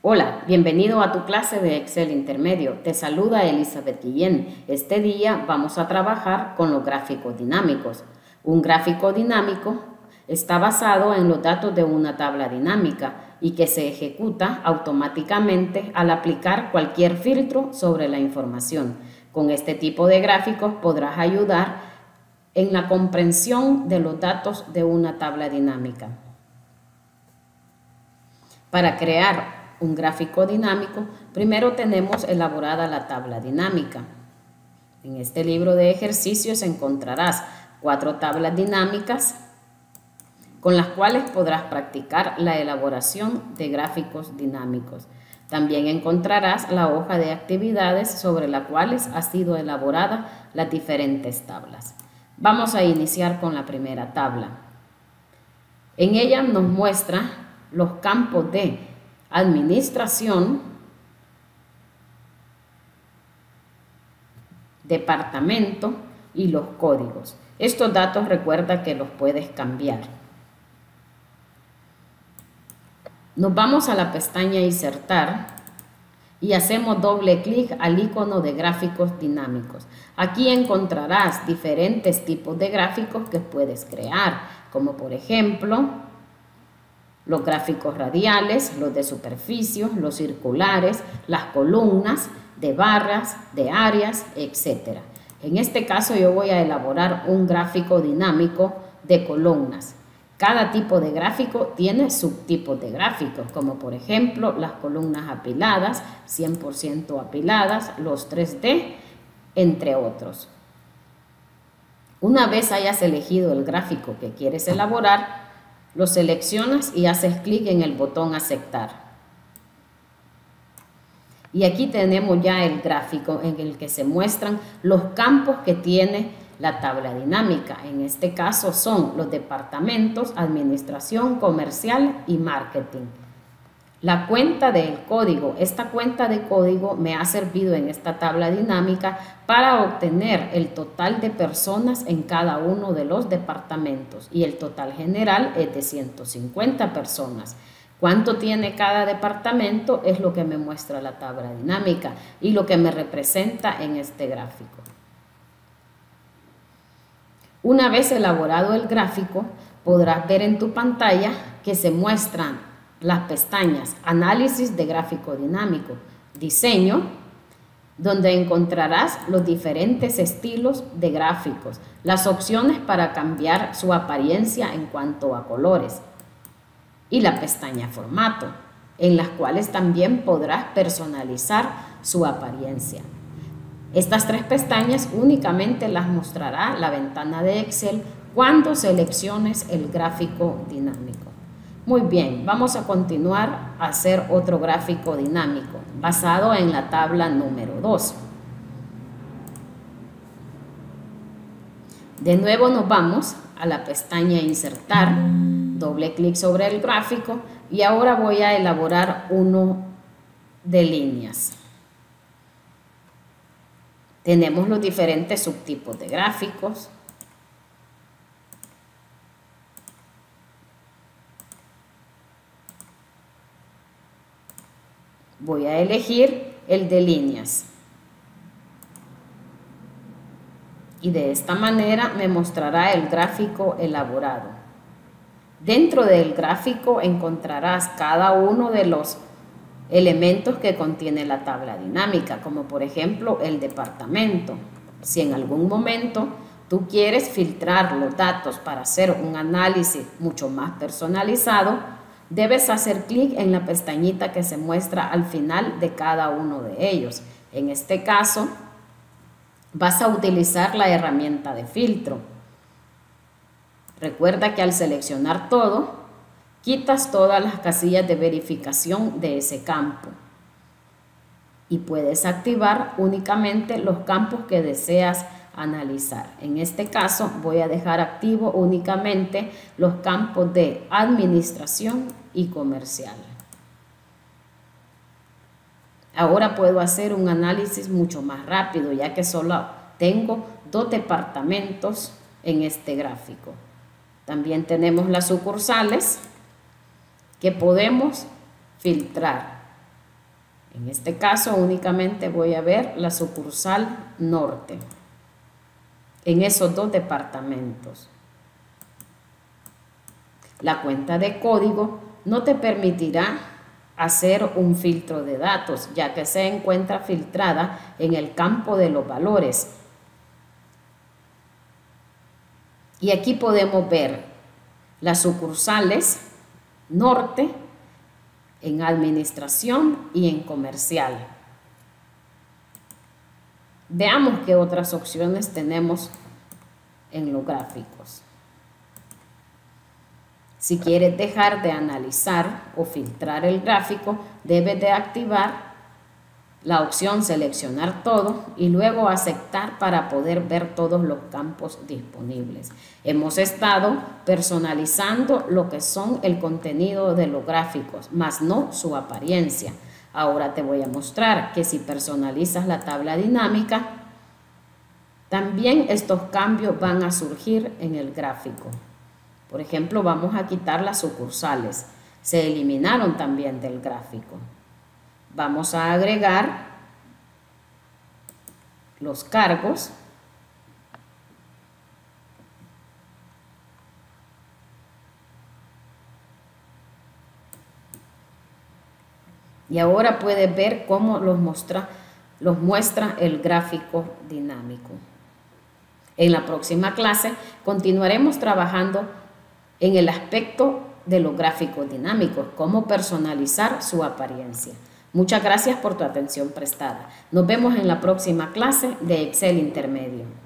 Hola, bienvenido a tu clase de Excel intermedio. Te saluda Elizabeth Guillén. Este día vamos a trabajar con los gráficos dinámicos. Un gráfico dinámico está basado en los datos de una tabla dinámica y que se ejecuta automáticamente al aplicar cualquier filtro sobre la información. Con este tipo de gráficos podrás ayudar en la comprensión de los datos de una tabla dinámica. Para crear un gráfico dinámico, primero tenemos elaborada la tabla dinámica. En este libro de ejercicios encontrarás 4 tablas dinámicas con las cuales podrás practicar la elaboración de gráficos dinámicos. También encontrarás la hoja de actividades sobre la cual ha sido elaborada las diferentes tablas. Vamos a iniciar con la primera tabla. En ella nos muestra los campos de administración, departamento y los códigos. Estos datos recuerda que los puedes cambiar. Nos vamos a la pestaña Insertar y hacemos doble clic al icono de gráficos dinámicos. Aquí encontrarás diferentes tipos de gráficos que puedes crear, como por ejemplo los gráficos radiales, los de superficie, los circulares, las columnas, de barras, de áreas, etc. En este caso yo voy a elaborar un gráfico dinámico de columnas. Cada tipo de gráfico tiene subtipos de gráficos, como por ejemplo las columnas apiladas, 100% apiladas, los 3D, entre otros. Una vez hayas elegido el gráfico que quieres elaborar, lo seleccionas y haces clic en el botón aceptar. Y aquí tenemos ya el gráfico en el que se muestran los campos que tiene la tabla dinámica. En este caso son los departamentos, administración, comercial y marketing. La cuenta del código. Esta cuenta de código me ha servido en esta tabla dinámica para obtener el total de personas en cada uno de los departamentos y el total general es de 150 personas. ¿Cuánto tiene cada departamento? Es lo que me muestra la tabla dinámica y lo que me representa en este gráfico. Una vez elaborado el gráfico, podrás ver en tu pantalla que se muestran las pestañas Análisis de gráfico dinámico, Diseño, donde encontrarás los diferentes estilos de gráficos, las opciones para cambiar su apariencia en cuanto a colores y la pestaña Formato, en las cuales también podrás personalizar su apariencia. Estas 3 pestañas únicamente las mostrará la ventana de Excel cuando selecciones el gráfico dinámico. Muy bien, vamos a continuar a hacer otro gráfico dinámico basado en la tabla número 2. De nuevo nos vamos a la pestaña Insertar, doble clic sobre el gráfico y ahora voy a elaborar uno de líneas. Tenemos los diferentes subtipos de gráficos. Voy a elegir el de líneas. Y de esta manera me mostrará el gráfico elaborado. Dentro del gráfico encontrarás cada uno de los elementos que contiene la tabla dinámica, como por ejemplo el departamento. Si en algún momento tú quieres filtrar los datos para hacer un análisis mucho más personalizado, debes hacer clic en la pestañita que se muestra al final de cada uno de ellos. En este caso, vas a utilizar la herramienta de filtro. Recuerda que al seleccionar todo, quitas todas las casillas de verificación de ese campo y puedes activar únicamente los campos que deseas analizar. En este caso voy a dejar activo únicamente los campos de administración y comercial. Ahora puedo hacer un análisis mucho más rápido ya que solo tengo 2 departamentos en este gráfico. También tenemos las sucursales que podemos filtrar. En este caso únicamente voy a ver la sucursal norte en esos dos departamentos. La cuenta de código no te permitirá hacer un filtro de datos, ya que se encuentra filtrada en el campo de los valores. Y aquí podemos ver las sucursales norte en administración y en comercial. Veamos qué otras opciones tenemos en los gráficos. Si quieres dejar de analizar o filtrar el gráfico, debes de activar la opción seleccionar todo y luego aceptar para poder ver todos los campos disponibles. Hemos estado personalizando lo que son el contenido de los gráficos, más no su apariencia. Ahora te voy a mostrar que si personalizas la tabla dinámica, también estos cambios van a surgir en el gráfico. Por ejemplo, vamos a quitar las sucursales. Se eliminaron también del gráfico. Vamos a agregar los cargos. Y ahora puedes ver cómo los muestra el gráfico dinámico. En la próxima clase continuaremos trabajando en el aspecto de los gráficos dinámicos, cómo personalizar su apariencia. Muchas gracias por tu atención prestada. Nos vemos en la próxima clase de Excel Intermedio.